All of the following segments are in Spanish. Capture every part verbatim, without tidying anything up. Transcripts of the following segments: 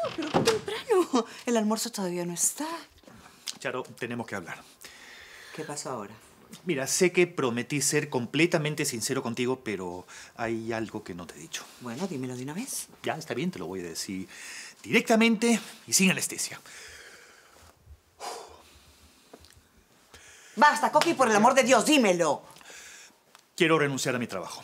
pero qué temprano. El almuerzo todavía no está. Charo, tenemos que hablar. ¿Qué pasó ahora? Mira, sé que prometí ser completamente sincero contigo, pero hay algo que no te he dicho. Bueno, dímelo de una vez. Ya, está bien, te lo voy a decir directamente y sin anestesia. Basta, Coqui, por el amor de Dios, dímelo. Quiero renunciar a mi trabajo.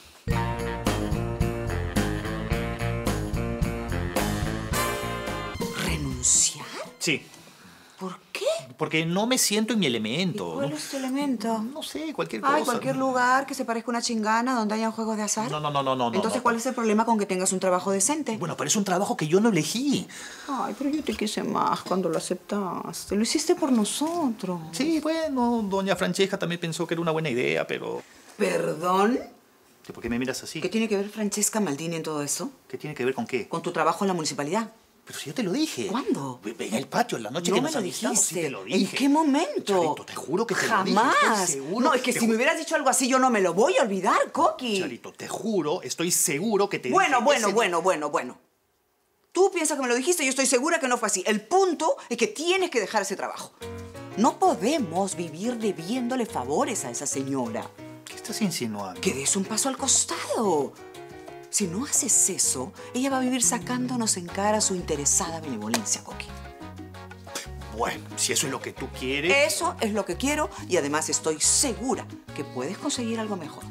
¿Renunciar? Sí. ¿Por qué? Porque no me siento en mi elemento. ¿Y cuál ¿no? es tu elemento? No sé, cualquier cosa. Ay, cualquier lugar que se parezca a una chingana donde hayan juegos de azar. No, no, no, no, no. Entonces, no, ¿cuál no. es el problema con que tengas un trabajo decente? Bueno, pero es un trabajo que yo no elegí. Ay, pero yo te quise más cuando lo aceptaste. Lo hiciste por nosotros. Sí, bueno, doña Francesca también pensó que era una buena idea, pero... ¿Perdón? ¿Por qué me miras así? ¿Qué tiene que ver Francesca Maldini en todo eso? ¿Qué tiene que ver con qué? Con tu trabajo en la municipalidad. Pero si yo te lo dije. ¿Cuándo? En el patio, en la noche No que me nos lo avistamos. dijiste. Sí te lo dije. ¿En qué momento? Charito, te juro que te lo dije. Jamás. Estoy seguro. No, es que Te si ju- me hubieras dicho algo así, yo no me lo voy a olvidar, Coqui. Charito, te juro, estoy seguro que te Bueno, dije... bueno, ese- bueno, bueno, bueno. Tú piensas que me lo dijiste, yo estoy segura que no fue así. El punto es que tienes que dejar ese trabajo. No podemos vivir debiéndole favores a esa señora. ¿Qué estás insinuando? Que des un paso al costado. Si no haces eso, ella va a vivir sacándonos en cara su interesada benevolencia, Coqui. Bueno, si eso es lo que tú quieres... Eso es lo que quiero y además estoy segura que puedes conseguir algo mejor.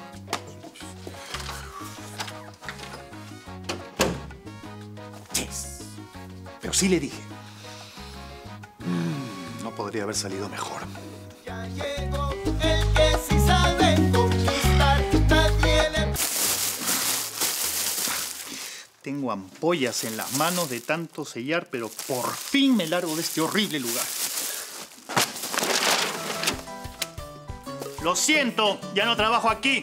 Yes. Pero sí le dije. Mm, no podría haber salido mejor. Ya llegó el que sí sabe conquistar, nadie le... Tengo ampollas en las manos de tanto sellar, pero por fin me largo de este horrible lugar. Lo siento, ya no trabajo aquí.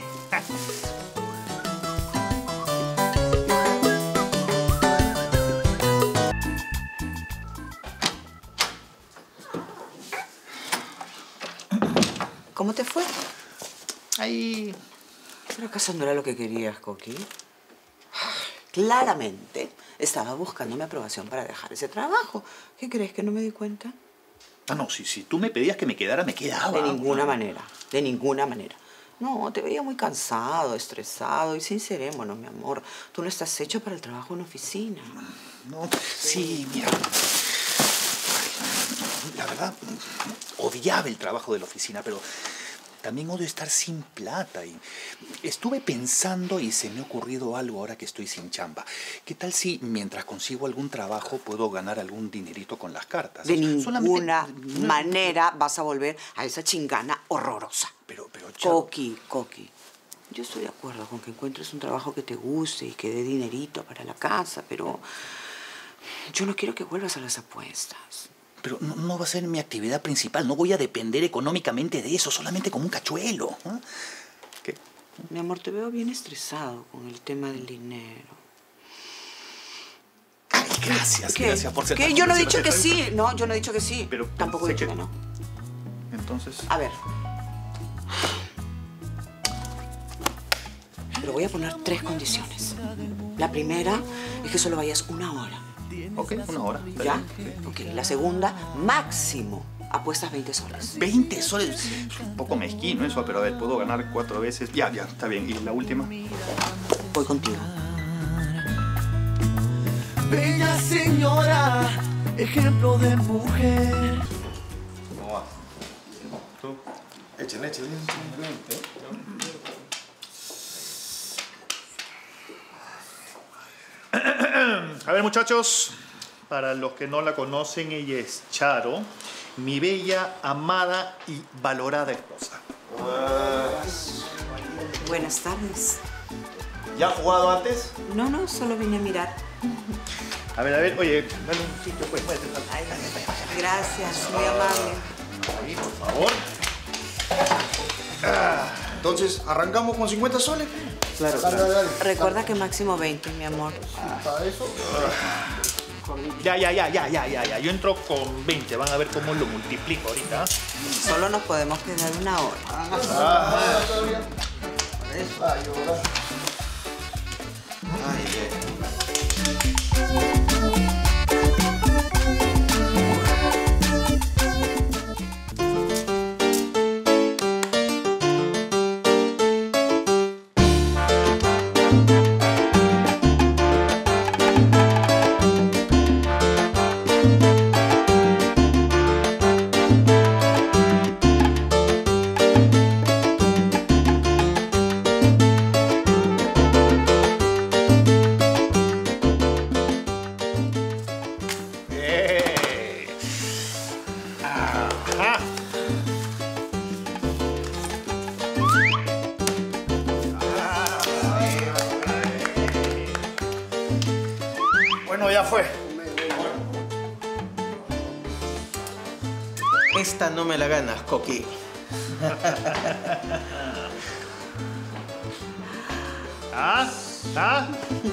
¿Cómo te fue? Ahí... ¿Pero acaso no era lo que querías, Coqui? Claramente estaba buscando mi aprobación para dejar ese trabajo. ¿Qué crees, que no me di cuenta? Ah, no, si, si tú me pedías que me quedara, me quedaba. De ninguna manera, de ninguna manera. No, te veía muy cansado, estresado y sincerémonos, mi amor. Tú no estás hecho para el trabajo en oficina. No, sí, mira. La verdad, odiaba el trabajo de la oficina, pero también odio estar sin plata. Y estuve pensando y se me ha ocurrido algo ahora que estoy sin chamba. ¿Qué tal si mientras consigo algún trabajo puedo ganar algún dinerito con las cartas? De O sea, ninguna solamente- manera vas a volver a esa chingana horrorosa. Pero, pero, Charo, Coqui, Coqui, yo estoy de acuerdo con que encuentres un trabajo que te guste y que dé dinerito para la casa, pero yo no quiero que vuelvas a las apuestas. pero no, no va a ser mi actividad principal. No voy a depender económicamente de eso, solamente como un cachuelo. ¿eh? ¿Qué? Mi amor, te veo bien estresado con el tema del dinero. Ay, gracias, ¿Qué? gracias por ser ¿Qué? tan Yo no he dicho comprensiva. que sí. No, yo no he dicho que sí. Pero tampoco he sé dicho que- que no. Entonces... A ver. Pero voy a poner tres condiciones. La primera es que solo vayas una hora. Ok, una hora. está ¿Ya? bien. Ok. La segunda, máximo, apuestas veinte soles. veinte soles. Es un poco mezquino eso, pero a ver, puedo ganar cuatro veces. Ya, ya, está bien. ¿Y la última? Voy contigo. Bella señora, ejemplo de mujer. ¿Cómo vas? ¿Tú? Échale, échale. A ver, muchachos, para los que no la conocen, ella es Charo, mi bella, amada y valorada esposa. Buenas tardes. ¿Ya has jugado antes? No, no, solo vine a mirar. A ver, a ver, oye, dale un sitio, pues, muévete. Ay, gracias, muy amable. Ahí, por favor. Entonces, ¿arrancamos con cincuenta soles? Claro, Dale, dale, dale. Recuerda que máximo veinte, mi amor. Para eso. Ya, ya, ya, ya, ya, ya, ya. Yo entro con veinte. Van a ver cómo lo multiplico ahorita. Solo nos podemos quedar una hora. Ah, todavía. Ay, ahora. Ay, bien. Bueno, ya fue. Esta no me la ganas, Coqui. ¿Ah? ¿Ah?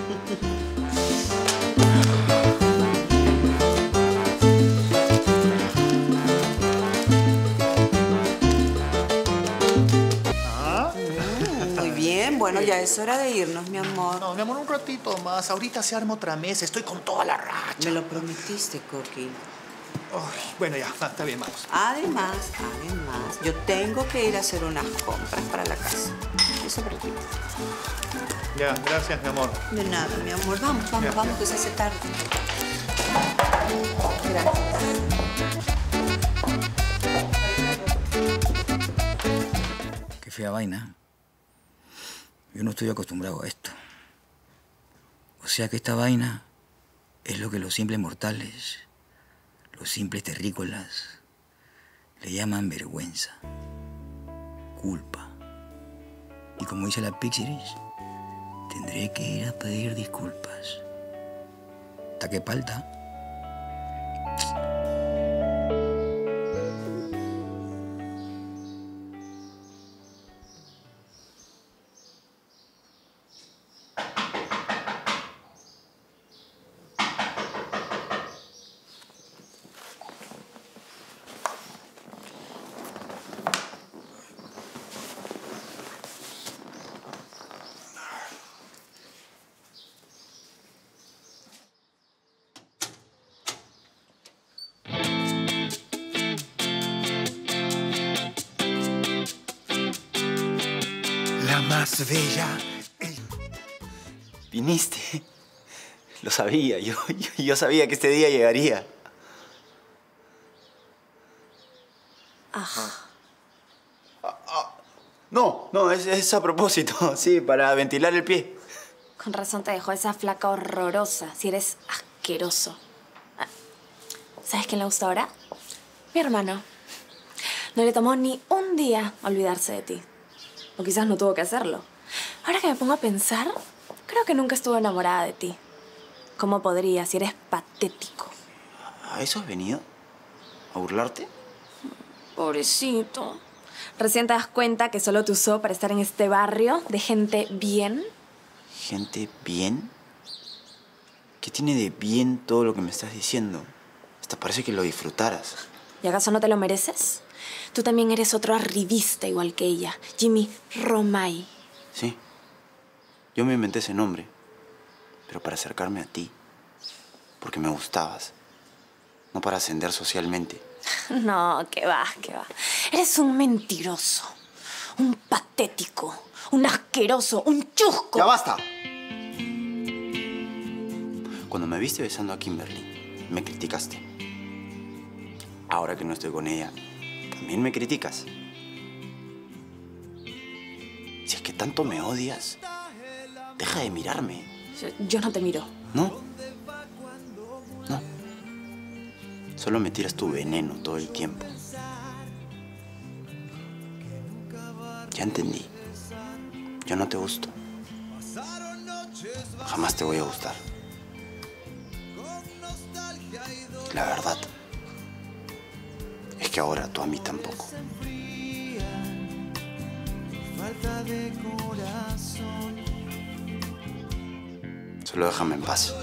Muy bien, bueno, ya es hora de irnos, mi amor. No, mi amor, un ratito más. Ahorita se arma otra mesa. Estoy con toda la racha. Me lo prometiste, Coqui. Ay, bueno, ya, va, está bien, vamos. Además, además, yo tengo que ir a hacer unas compras para la casa. Eso para ti. Ya, gracias, mi amor. De nada, mi amor. Vamos, vamos, Ya, vamos, ya. que se hace tarde. Gracias. Qué fea vaina. Yo no estoy acostumbrado a esto. O sea que esta vaina es lo que los simples mortales, los simples terrícolas, le llaman vergüenza, culpa. Y como dice la Pixiris, tendré que ir a pedir disculpas. ¿Ta qué falta? La más bella. Viniste. Lo sabía. Yo, yo, yo sabía que este día llegaría. Ajá. No, no, es, es a propósito. Sí, para ventilar el pie. Con razón te dejó esa flaca horrorosa. Si eres asqueroso. Ah, ¿sabes quién le gusta ahora? Mi hermano. No le tomó ni un día olvidarse de ti. O quizás no tuvo que hacerlo. Ahora que me pongo a pensar, creo que nunca estuve enamorada de ti. ¿Cómo podría si eres patético? ¿A eso has venido? ¿A burlarte? Pobrecito. ¿Recién te das cuenta que solo te usó para estar en este barrio de gente bien? ¿Gente bien? ¿Qué tiene de bien todo lo que me estás diciendo? Hasta parece que lo disfrutaras. ¿Y acaso no te lo mereces? Tú también eres otro arribista igual que ella. Jimmy Romay. Sí. Yo me inventé ese nombre. Pero para acercarme a ti. Porque me gustabas. No para ascender socialmente. No, que va, que va. Eres un mentiroso. Un patético. Un asqueroso. Un chusco. ¡Ya basta! Cuando me viste besando a Kimberly, me criticaste. Ahora que no estoy con ella, también me criticas. Si es que tanto me odias, deja de mirarme. Yo, yo no te miro. ¿No? No. Solo me tiras tu veneno todo el tiempo. Ya entendí. Yo no te gusto. Jamás te voy a gustar. La verdad es que ahora tú a mí tampoco. Solo déjame en paz.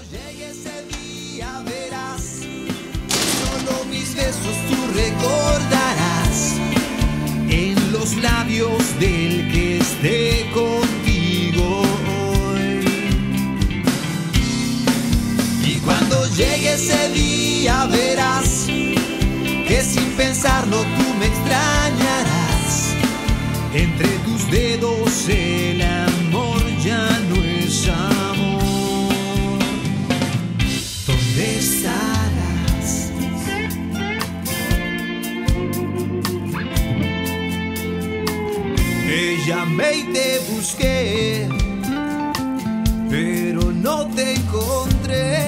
Solo mis besos tú recordarás en los labios del que esté contigo hoy. Y cuando llegue ese día verás que sin pensarlo tú me extrañarás. Entre tus dedos el amor ya no es amor. ¿Dónde estarás? Te llamé y te busqué, pero no te encontré.